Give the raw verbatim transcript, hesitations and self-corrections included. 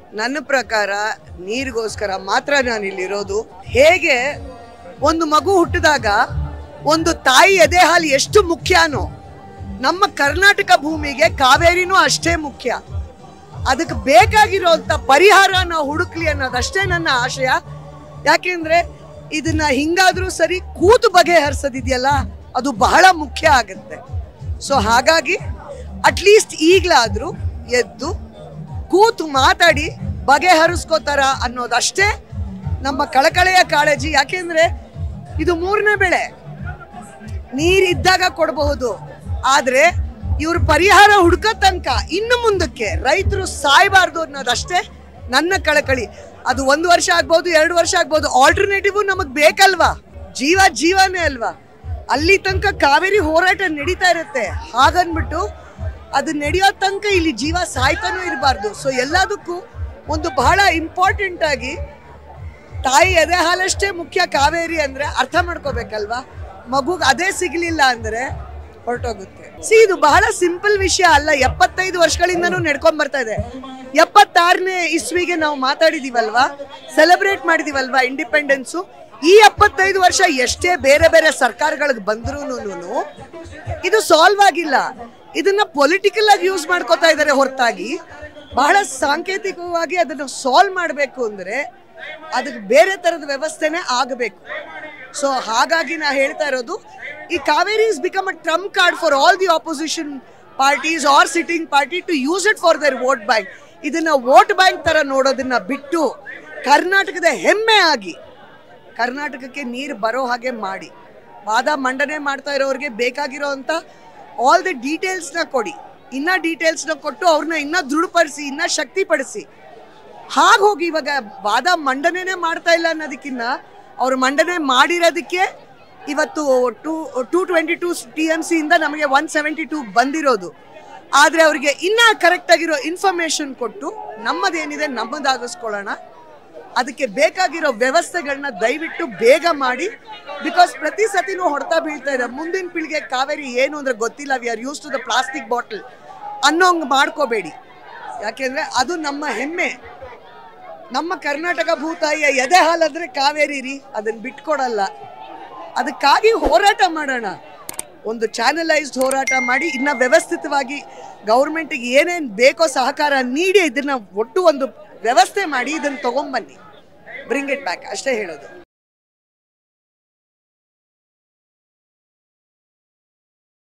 ನನ್ನ ಪ್ರಕಾರ ನೀರಿಗೋಸ್ಕರ ಮಾತ್ರ ನಾನು ಇಲ್ಲಿರೋದು. ಹೇಗೆ ಒಂದು ಮಗು ಹುಟ್ಟಿದಾಗ ಒಂದು ತಾಯಿ ಎದೆ ಹಾಲು ಎಷ್ಟು ಮುಖ್ಯನೋ ನಮ್ಮ ಕರ್ನಾಟಕ ಭೂಮಿಗೆ ಕಾವೇರಿನೂ ಅಷ್ಟೇ ಮುಖ್ಯ. ಅದಕ್ಕೆ ಬೇಕಾಗಿರೋಂಥ ಪರಿಹಾರ ನಾವು ಹುಡುಕ್ಲಿ ಅನ್ನೋದಷ್ಟೇ ನನ್ನ ಆಶಯ. ಯಾಕೆಂದ್ರೆ ಇದನ್ನ ಹಿಂಗಾದ್ರೂ ಸರಿ ಕೂತು ಬಗೆಹರಿಸೋದಿದೆಯಲ್ಲ ಅದು ಬಹಳ ಮುಖ್ಯ ಆಗುತ್ತೆ. ಸೊ ಹಾಗಾಗಿ ಅಟ್ಲೀಸ್ಟ್ ಈಗಲಾದರೂ ಎದ್ದು ಕೂತು ಮಾತಾಡಿ ಬಗೆಹರಿಸ್ಕೋತಾರ ಅನ್ನೋದಷ್ಟೇ ನಮ್ಮ ಕಳಕಳೆಯ ಕಾಳಜಿ. ಯಾಕೆಂದ್ರೆ ಇದು ಮೂರನೇ ಬೆಳೆ, ನೀರಿದ್ದಾಗ ಕೊಡಬಹುದು, ಆದ್ರೆ ಇವ್ರ ಪರಿಹಾರ ಹುಡುಕೋ ತನಕ ಇನ್ನು ಮುಂದಕ್ಕೆ ರೈತರು ಸಾಯಬಾರ್ದು ಅನ್ನೋದಷ್ಟೇ ನನ್ನ ಕಳಕಳಿ. ಅದು ಒಂದು ವರ್ಷ ಆಗ್ಬೋದು, ಎರಡು ವರ್ಷ ಆಗ್ಬೋದು, ಆಲ್ಟರ್ನೇಟಿವ್ ನಮಗ್ ಬೇಕಲ್ವಾ? ಜೀವ ಜೀವನೇ ಅಲ್ವಾ? ಅಲ್ಲಿ ತನಕ ಕಾವೇರಿ ಹೋರಾಟ ನಡೀತಾ ಇರುತ್ತೆ. ಹಾಗನ್ಬಿಟ್ಟು ಅದು ನಡೆಯೋ ತನಕ ಇಲ್ಲಿ ಜೀವ ಸಾಯ್ತಾನೂ ಇರಬಾರ್ದು. ಸೊ ಎಲ್ಲದಕ್ಕೂ ಒಂದು ಬಹಳ ಇಂಪಾರ್ಟೆಂಟ್ ಆಗಿ ತಾಯಿ ಎದೆ ಹಾಲಷ್ಟೇ ಮುಖ್ಯ ಕಾವೇರಿ ಅಂದ್ರೆ ಅರ್ಥ ಮಾಡ್ಕೋಬೇಕಲ್ವಾ? ಮಗುಗೆ ಅದೇ ಸಿಗ್ಲಿಲ್ಲ ಅಂದ್ರೆ ಹೊರಟೋಗುತ್ತೆ. ಸಿ ಇದು ಬಹಳ ಸಿಂಪಲ್ ವಿಷಯ ಅಲ್ಲ, ಎಪ್ಪತ್ತೈದು ವರ್ಷಗಳಿಂದನೂ ನಡ್ಕೊಂಡ್ ಬರ್ತಾ ಇದೆ. ಎಪ್ಪತ್ತಾರನೇ ಇಸ್ವಿಗೆ ನಾವು ಮಾತಾಡಿದೀವಲ್ವಾ, ಸೆಲೆಬ್ರೇಟ್ ಮಾಡಿದೀವಲ್ವಾ ಇಂಡಿಪೆಂಡೆನ್ಸು. ಈ ಎಪ್ಪತ್ತೈದು ವರ್ಷ ಎಷ್ಟೇ ಬೇರೆ ಬೇರೆ ಸರ್ಕಾರಗಳಿಗೆ ಬಂದ್ರೂ ಇದು ಸಾಲ್ವ್ ಆಗಿಲ್ಲ. ಇದನ್ನ ಪೊಲಿಟಿಕಲ್ ಆಗಿ ಯೂಸ್ ಮಾಡ್ಕೋತಾ ಇದ್ದಾರೆ ಹೊರತಾಗಿ ಬಹಳ ಸಾಂಕೇತಿಕವಾಗಿ ಅದನ್ನು ಸಾಲ್ವ್ ಮಾಡಬೇಕು ಅಂದ್ರೆ ಅದಕ್ಕೆ ಬೇರೆ ತರದ ವ್ಯವಸ್ಥೆನೇ ಆಗಬೇಕು. ಸೊ ಹಾಗಾಗಿ ನಾ ಹೇಳ್ತಾ ಇರೋದು, ಈ Kaveri is become a trump card for all the opposition parties or sitting party to use it for their vote bank. ಇದನ್ನ ವೋಟ್ ಬ್ಯಾಂಕ್ ತರ ನೋಡೋದನ್ನ ಬಿಟ್ಟು ಕರ್ನಾಟಕದ ಹೆಮ್ಮೆ ಆಗಿ ಕರ್ನಾಟಕಕ್ಕೆ ನೀರು ಬರೋ ಹಾಗೆ ಮಾಡಿ ವಾದ ಮಂಡನೆ ಮಾಡ್ತಾ ಇರೋರಿಗೆ ಬೇಕಾಗಿರೋ ಅಂತ ಆಲ್ ದಿ ಡೀಟೇಲ್ಸ್ನ ಕೊಡಿ. ಇನ್ನ ಡೀಟೇಲ್ಸ್ನ ಕೊಟ್ಟು ಅವ್ರನ್ನ ಇನ್ನ ದೃಢಪಡಿಸಿ, ಇನ್ನ ಶಕ್ತಿಪಡಿಸಿ. ಹಾಗೆ ಹೋಗಿ ಇವಾಗ ವಾದ ಮಂಡನೆ ಮಾಡ್ತಾ ಇಲ್ಲ ಅನ್ನೋದಕ್ಕಿಂತ ಅವ್ರು ಮಂಡನೆ ಮಾಡಿರೋದಕ್ಕೆ ಇವತ್ತು two two twenty two T M C ಇಂದ ನಮಗೆ ಒನ್ ಸೆವೆಂಟಿ ಟೂ ಬಂದಿರೋದು. ಆದರೆ ಅವರಿಗೆ ಇನ್ನೂ ಕರೆಕ್ಟಾಗಿರೋ ಇನ್ಫಾರ್ಮೇಷನ್ ಕೊಟ್ಟು ನಮ್ಮದೇನಿದೆ ನಮ್ಮದಾಗಿಸ್ಕೊಳ್ಳೋಣ. ಅದಕ್ಕೆ ಬೇಕಾಗಿರೋ ವ್ಯವಸ್ಥೆಗಳನ್ನ ದಯವಿಟ್ಟು ಬೇಗ ಮಾಡಿ. ಬಿಕಾಸ್ ಪ್ರತಿ ಸತಿನೂ ಹೊಡ್ತಾ ಬೀಳ್ತಾ ಇದೆ. ಮುಂದಿನ ಪೀಳಿಗೆ ಕಾವೇರಿ ಏನು ಅಂದ್ರೆ ಗೊತ್ತಿಲ್ಲ, we are use to the plastic bottle ಅನ್ನೋಂಗೆ ಮಾಡ್ಕೋಬೇಡಿ. ಯಾಕೆಂದರೆ ಅದು ನಮ್ಮ ಹೆಮ್ಮೆ. ನಮ್ಮ ಕರ್ನಾಟಕ ಭೂತಾಯಿಯ ಎದೆ ಹಾಲಾದ್ರೆ ಕಾವೇರಿ ರೀ, ಅದನ್ನು ಬಿಟ್ಕೊಡಲ್ಲ. ಅದಕ್ಕಾಗಿ ಹೋರಾಟ ಮಾಡೋಣ, ಒಂದು ಚಾನಲೈಸ್ಡ್ ಹೋರಾಟ ಮಾಡಿ ಇನ್ನು ವ್ಯವಸ್ಥಿತವಾಗಿ ಗೌರ್ಮೆಂಟಿಗೆ ಏನೇನು ಬೇಕೋ ಸಹಕಾರ ನೀಡಿ ಇದನ್ನು ಒಟ್ಟು ಒಂದು ವ್ಯವಸ್ಥೆ ಮಾಡಿ ಇದನ್ನು ತೊಗೊಂಬನ್ನಿ, ಬ್ರಿಂಗ್ ಇಟ್ ಬ್ಯಾಕ್, ಅಷ್ಟೇ ಹೇಳೋದು.